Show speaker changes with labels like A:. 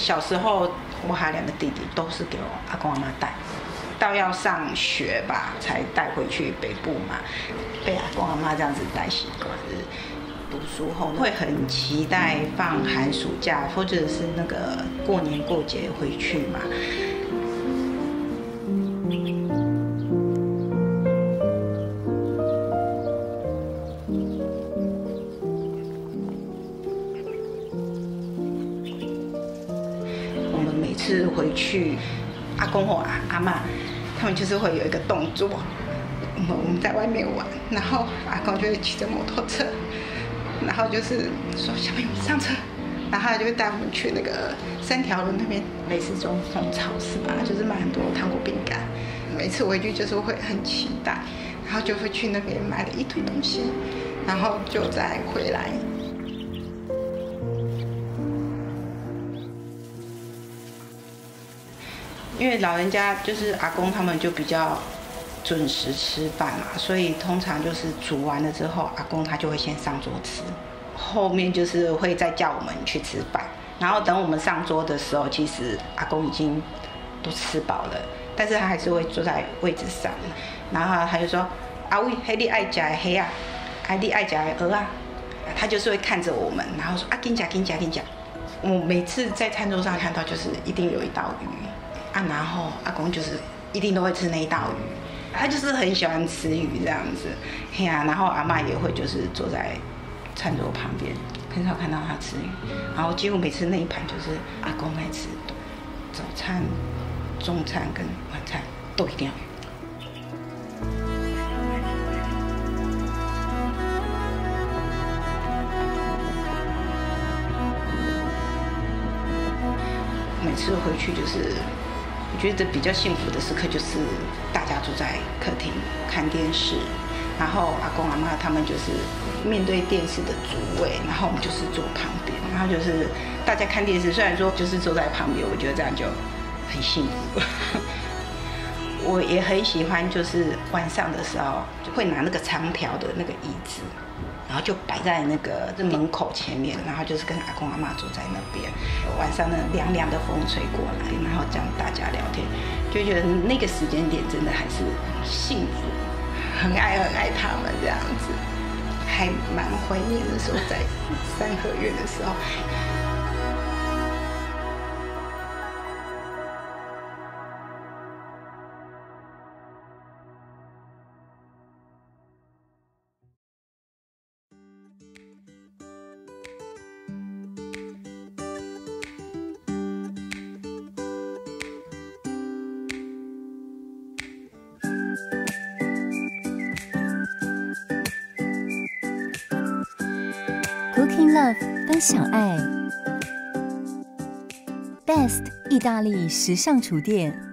A: 小时候我还有2个弟弟，都是给我阿公阿妈带，到要上学吧才带回去北部嘛，被阿公阿妈这样子带习惯。读书后会很期待放寒暑假，或者是那个过年过节回去嘛。我们每次回去，阿公或阿嬷，他们就是会有一个动作，我们在外面玩，然后阿公就会骑着摩托车。然后就是说小朋友上车，然后他就会带我们去那个3条路那边类似这种超市嘛，就是买很多糖果饼干。每次回去就是会很期待，然后就会去那边买了一堆东西，然后就再回来。因为老人家就是阿公他们就比较准时吃饭嘛，所以通常就是煮完了之后，阿公他就会先上桌吃，后面就是会再叫我们去吃饭。然后等我们上桌的时候，其实阿公已经都吃饱了，但是他还是会坐在位置上，然后他就说：“阿伟，嘿你爱吃的黑啊，你爱吃的鹅啊。”他就是会看着我们，然后说：“啊，紧吃紧吃紧吃。”我每次在餐桌上看到，就是一定有一道鱼啊，然后阿公就是一定都会吃那一道鱼。他就是很喜欢吃鱼这样子，嘿呀，然后阿嬷也会就是坐在餐桌旁边，很少看到他吃鱼，然后几乎每次那一盘就是阿公在吃，早餐、中餐跟晚餐都一定要鱼。每次回去就是。我觉得比较幸福的时刻就是大家坐在客厅看电视，然后阿公阿嬷他们就是面对电视的主位，然后我们就是坐旁边，然后就是大家看电视，虽然说就是坐在旁边，我觉得这样就很幸福。我也很喜欢，就是晚上的时候就会拿那个长条的那个椅子，然后就摆在那个门口前面，然后就是跟阿公阿嬷坐在那边，晚上呢凉凉的风吹过来，然后这样大家聊天，就觉得那个时间点真的还是很幸福，很爱他们这样子，还蛮怀念的时候在3合院的时候。
B: Cooking Love 分享爱 ，Best 意大利时尚厨店。